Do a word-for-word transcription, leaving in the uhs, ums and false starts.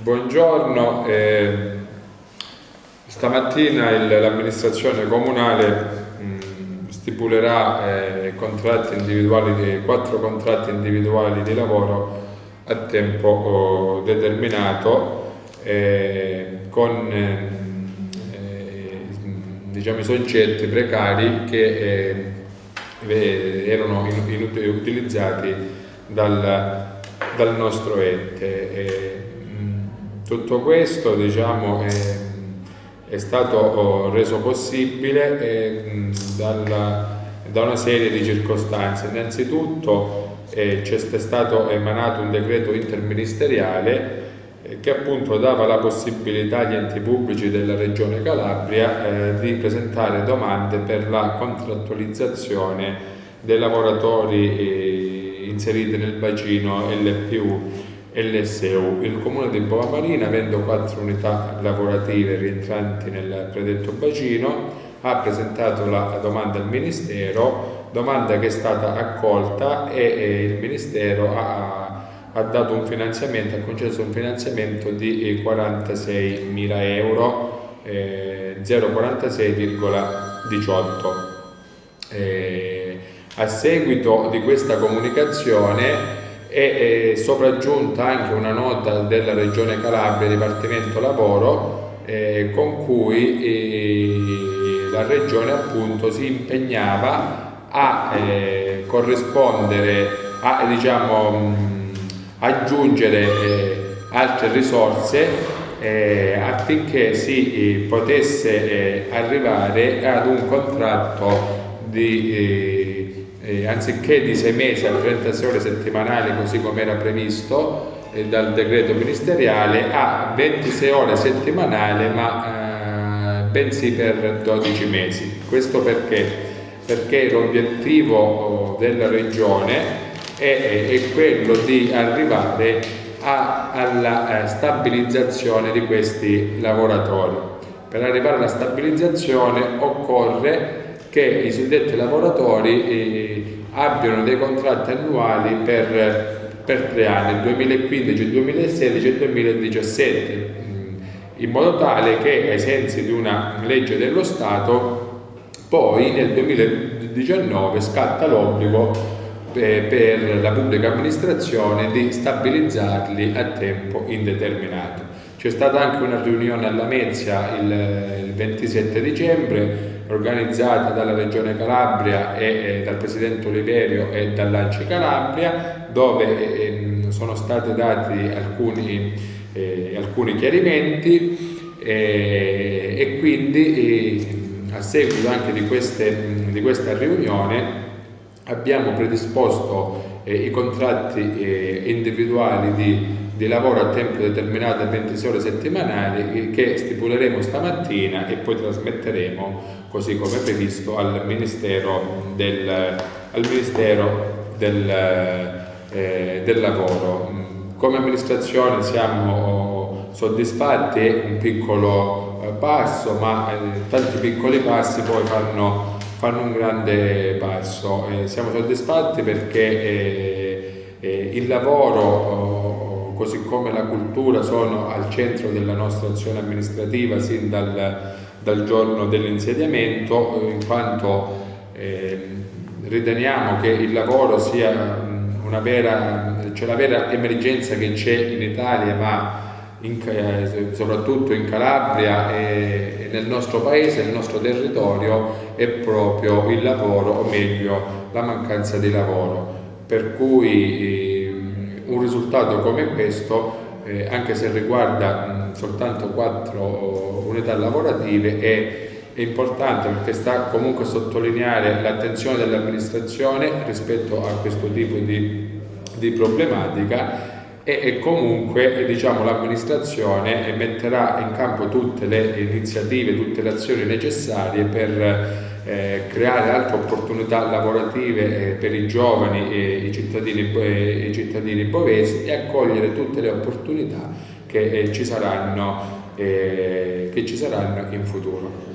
Buongiorno, eh, stamattina l'amministrazione comunale mh, stipulerà eh, contratti individuali di, quattro contratti individuali di lavoro a tempo oh, determinato eh, con eh, diciamo, i soggetti precari che eh, erano in, in, utilizzati dal, dal nostro ente. Eh, Tutto questo diciamo, è, è stato reso possibile eh, dalla, da una serie di circostanze. Innanzitutto eh, c'è stato emanato un decreto interministeriale eh, che appunto dava la possibilità agli enti pubblici della Regione Calabria eh, di presentare domande per la contrattualizzazione dei lavoratori eh, inseriti nel bacino L P U L S U. Il comune di Bova Marina, avendo quattro unità lavorative rientranti nel predetto bacino, ha presentato la domanda al Ministero, domanda che è stata accolta e, e il Ministero ha, ha dato un finanziamento, ha concesso un finanziamento di quarantaseimila euro, eh, zero quarantasei virgola diciotto. Eh, a seguito di questa comunicazione è, è sopraggiunta anche una nota della Regione Calabria, Dipartimento Lavoro, eh, con cui eh, la Regione appunto si impegnava a eh, corrispondere, a diciamo, mh, aggiungere eh, altre risorse eh, affinché si eh, potesse eh, arrivare ad un contratto di eh, Eh, anziché di sei mesi a trentasei ore settimanali, così come era previsto eh, dal decreto ministeriale, a ventisei ore settimanali, ma eh, bensì per dodici mesi. Questo perché? Perché l'obiettivo della Regione è, è quello di arrivare a, alla stabilizzazione di questi lavoratori. Per arrivare alla stabilizzazione occorre che i suddetti lavoratori eh, abbiano dei contratti annuali per, per tre anni, duemilaquindici, duemilasedici e duemiladiciassette, in modo tale che ai sensi di una legge dello Stato poi nel duemiladiciannove scatta l'obbligo per, per la pubblica amministrazione di stabilizzarli a tempo indeterminato. C'è stata anche una riunione a Lamezia il, il ventisette dicembre, organizzata dalla Regione Calabria e eh, dal Presidente Oliverio e dall'Anci Calabria, dove eh, sono stati dati alcuni, eh, alcuni chiarimenti eh, e quindi eh, a seguito anche di, queste, di questa riunione abbiamo predisposto eh, i contratti eh, individuali di di lavoro a tempo determinato a ventisei ore settimanali che stipuleremo stamattina e poi trasmetteremo così come previsto al Ministero del, al Ministero del, eh, del Lavoro. Come amministrazione siamo soddisfatti, è un piccolo eh, passo, ma eh, tanti piccoli passi poi fanno, fanno un grande passo. Eh, siamo soddisfatti perché eh, eh, il lavoro così come la cultura sono al centro della nostra azione amministrativa sin dal, dal giorno dell'insediamento, in quanto eh, riteniamo che il lavoro sia una vera, cioè la vera emergenza che c'è in Italia, ma in, eh, soprattutto in Calabria e, e nel nostro paese, nel nostro territorio, è proprio il lavoro, o meglio la mancanza di lavoro. Per cui eh, un risultato come questo, eh, anche se riguarda mh, soltanto quattro unità lavorative, è, è importante perché sta comunque a sottolineare l'attenzione dell'amministrazione rispetto a questo tipo di, di problematica e, e comunque diciamo, l'amministrazione metterà in campo tutte le iniziative, tutte le azioni necessarie per Eh, creare altre opportunità lavorative eh, per i giovani e i cittadini, eh, i cittadini bovesi e accogliere tutte le opportunità che, eh, ci saranno, eh, che ci saranno in futuro.